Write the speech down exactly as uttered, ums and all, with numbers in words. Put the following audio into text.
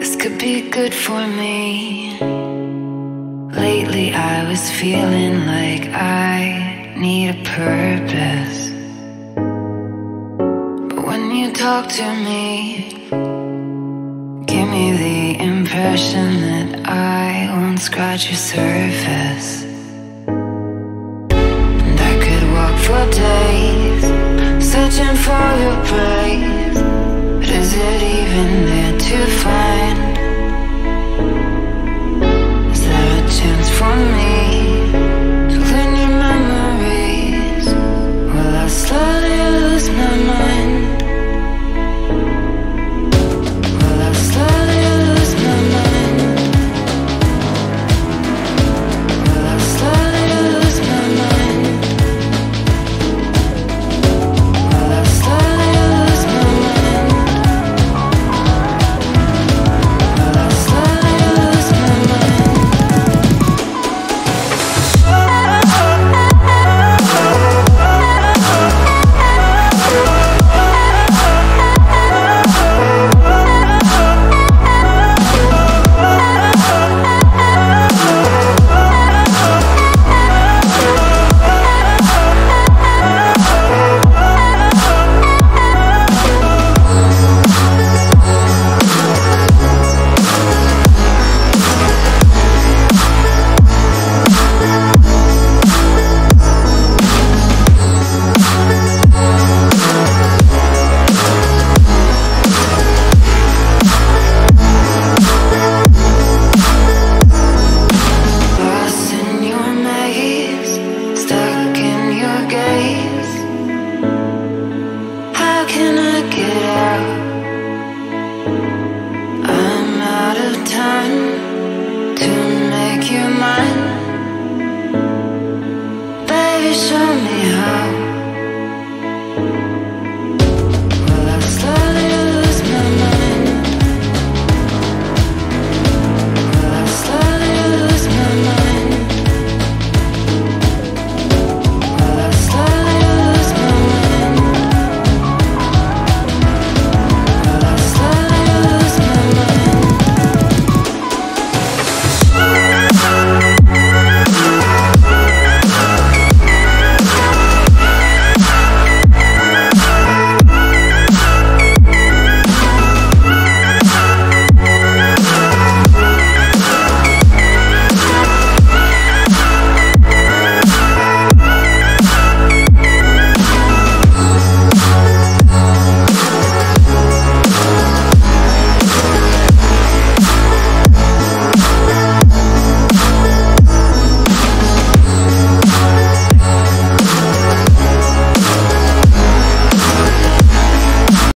this could be good for me. Lately I was feeling like I need a purpose, but when you talk to me, give me the impression that I won't scratch your surface. And I could walk for days searching for your praise, but is it even there?